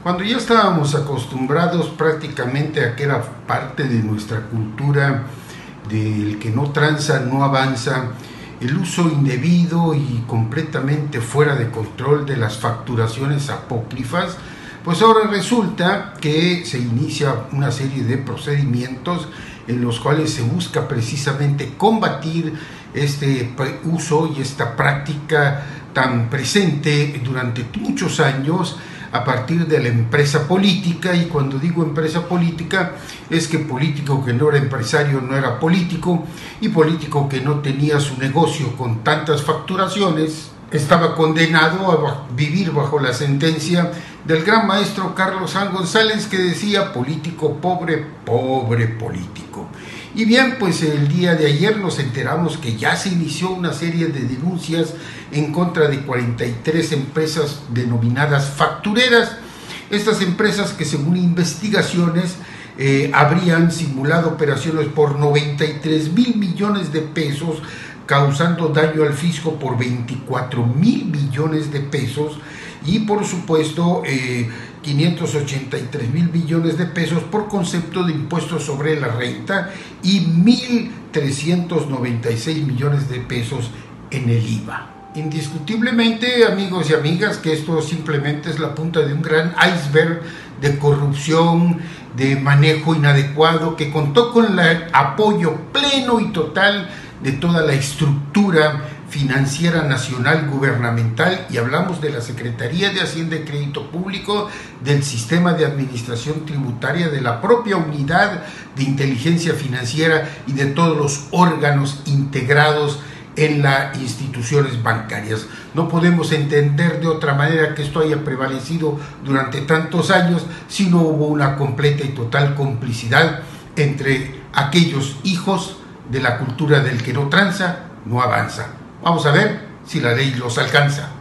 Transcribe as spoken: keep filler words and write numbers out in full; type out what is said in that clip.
Cuando ya estábamos acostumbrados prácticamente a que era parte de nuestra cultura del que no tranza, no avanza, el uso indebido y completamente fuera de control de las facturaciones apócrifas, pues ahora resulta que se inicia una serie de procedimientos en los cuales se busca precisamente combatir este uso y esta práctica tan presente durante muchos años a partir de la empresa política. Y cuando digo empresa política es que político que no era empresario no era político, y político que no tenía su negocio con tantas facturaciones estaba condenado a vivir bajo la sentencia del gran maestro Carlos San González, que decía: político pobre, pobre político. Y bien, pues el día de ayer nos enteramos que ya se inició una serie de denuncias en contra de cuarenta y tres empresas denominadas factureras. Estas empresas que, según investigaciones, eh, habrían simulado operaciones por noventa y tres mil millones de pesos, causando daño al fisco por veinticuatro mil millones de pesos, y por supuesto eh, quinientos ochenta y tres mil millones de pesos por concepto de impuestos sobre la renta y mil trescientos noventa y seis millones de pesos en el I V A. Indiscutiblemente, amigos y amigas, que esto simplemente es la punta de un gran iceberg de corrupción, de manejo inadecuado, que contó con el apoyo pleno y total de toda la estructura financiera nacional gubernamental, y hablamos de la Secretaría de Hacienda y Crédito Público, del Sistema de Administración Tributaria, de la propia Unidad de Inteligencia Financiera y de todos los órganos integrados en las instituciones bancarias. No podemos entender de otra manera que esto haya prevalecido durante tantos años si no hubo una completa y total complicidad entre aquellos hijos de la cultura del que no tranza, no avanza. Vamos a ver si la ley los alcanza.